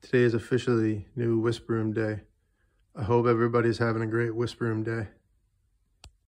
Today is officially new Whisk Broom Day. I hope everybody's having a great Whisk Broom Day.